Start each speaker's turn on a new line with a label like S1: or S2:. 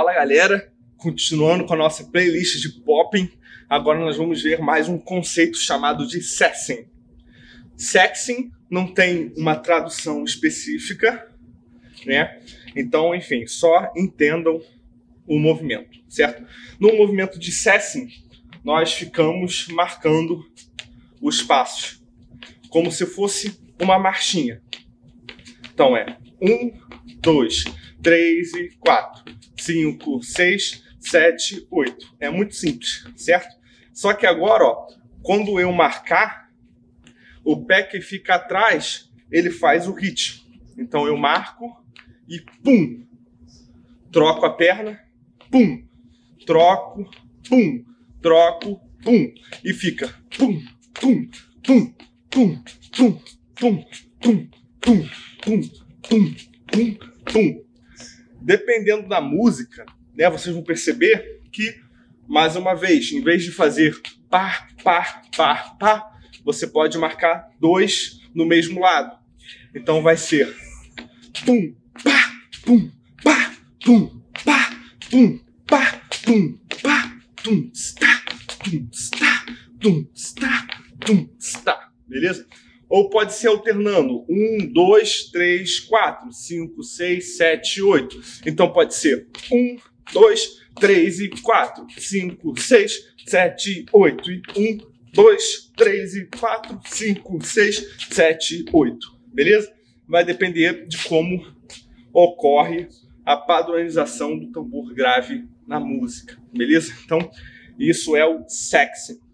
S1: Fala galera, continuando com a nossa playlist de popping, agora nós vamos ver mais um conceito chamado de sexing. Sexing não tem uma tradução específica, né? Então, enfim, só entendam o movimento, certo? No movimento de sexing, nós ficamos marcando os passos, como se fosse uma marchinha. Então é 1, 2, 3 e 4, 5, 6, 7, 8. É muito simples, certo? Só que agora, ó, quando eu marcar, o pé que fica atrás, ele faz o hit. Então eu marco e pum, troco a perna, pum, troco, pum, troco, pum, e fica pum, pum, pum, pum, pum, pum, pum, pum, pum, pum, pum, pum. Dependendo da música, né, vocês vão perceber que, mais uma vez, em vez de fazer pá, pá, pá, pá, você pode marcar 2 no mesmo lado. Então vai ser pum, pá, pum, pá, pum, pá, pum, pá, pum, pá, tum, está, tum, está, tum, está, tum, está. Beleza? Ou pode ser alternando 1, 2, 3, 4, 5, 6, 7, 8. Então pode ser 1, 2, 3 e 4, 5, 6, 7, 8. E 1, 2, 3 e 4, 5, 6, 7, 8. Beleza? Vai depender de como ocorre a padronização do tambor grave na música. Beleza? Então, isso é o sexing.